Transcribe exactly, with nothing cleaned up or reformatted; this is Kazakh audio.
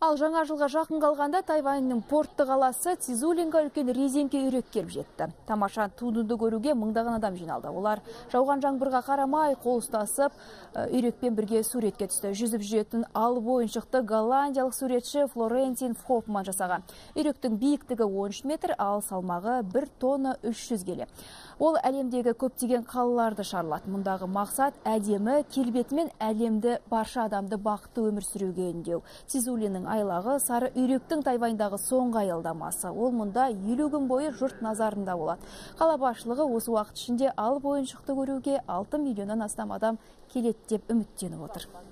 Ал жаңа жылға жақын қалғанда Тайваньның портты қаласы Цзулинға үлкен резеңке үйрек келіп жетті. Тамаша туындыны көруге мыңдаған адам жиналды. Олар жауған жаңбырға қарамай қол ұстасып, үйрекпен бірге суретке түсті. Жүзіп жүретін алып ойыншықты голландиялық суретші Флорентин Хоффман жасаған. Үйректің биіктігі он үш метр, ал салмағы бір тонна үш жүз келі. Ол әлемдегі көптеген қалаларды шарлады. Мұндағы мақсат әдемі келбетімен әлемді барша адамды бақытты өмір сүруге үндеу. Цзулиннің айлағы сары үйректің Тайваньдағы соңғы аялдамасы. Ол мұнда елу күн бойы жұрт назарында болады. Қала басшылығы осы уақыт ішінде алып ойыншықты көруге алты миллионнан астам адам келеді деп үміттеніп отыр.